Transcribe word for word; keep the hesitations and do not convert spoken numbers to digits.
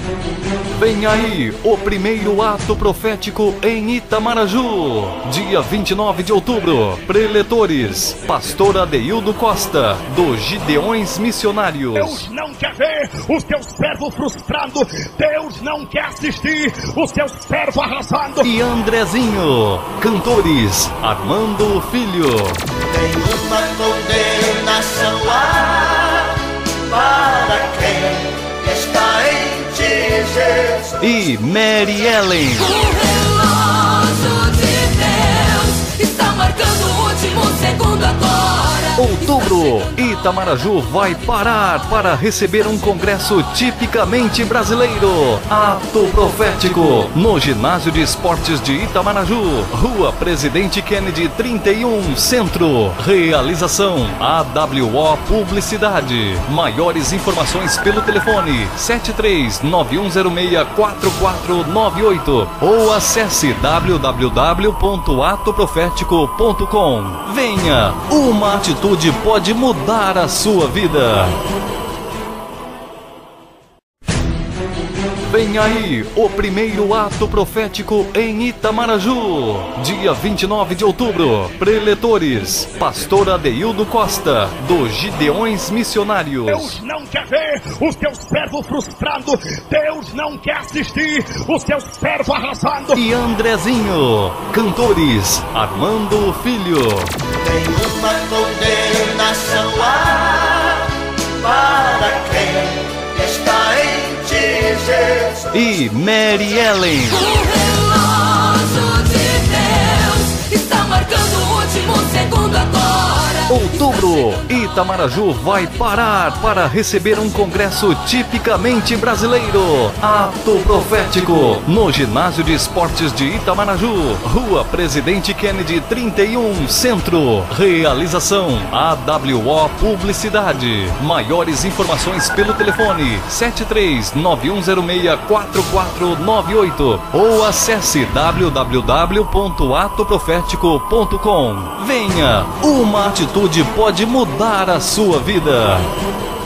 Vem aí o primeiro ato profético em Itamaraju, dia vinte e nove de outubro. Preletores, pastor Adeildo Costa, do Gideões Missionários. Deus não quer ver o seu servo frustrado. Deus não quer assistir o seu servo arrasando. E Andrezinho, cantores, Armando Filho. Tem uma condenação lá para quem está em ti, Jesus. E Mary Ellen. O relógio de Deus está marcando o último segundo agora. Outubro, Itamaraju vai parar para receber um congresso tipicamente brasileiro. Ato profético, no Ginásio de Esportes de Itamaraju, Rua Presidente Kennedy trinta e um, Centro. Realização A W O Publicidade. Maiores informações pelo telefone sete três nove um zero seis quatro quatro nove oito ou acesse w w w ponto ato profético ponto com. Venha, uma atitude pode mudar a sua vida. Vem aí o primeiro ato profético em Itamaraju, dia vinte e nove de outubro. Preletores, pastor Adeildo Costa, do Gideões Missionários. Deus não quer ver o seu servo frustrado. Deus não quer assistir o seu servo arrasando. E Andrezinho, cantores, Armando Filho. Tem uma condenação lá para quem está em ti, Jesus. E Mary Ellen. O relógio de Deus está marcando o último segundo agora. Outubro, Itamaraju vai parar para receber um congresso tipicamente brasileiro. Ato profético, no Ginásio de Esportes de Itamaraju, Rua Presidente Kennedy trinta e um, Centro. Realização A W O Publicidade. Maiores informações pelo telefone sete três nove um zero seis quatro quatro nove oito ou acesse w w w ponto ato profético ponto com. Venha, uma atitude pode mudar a sua vida.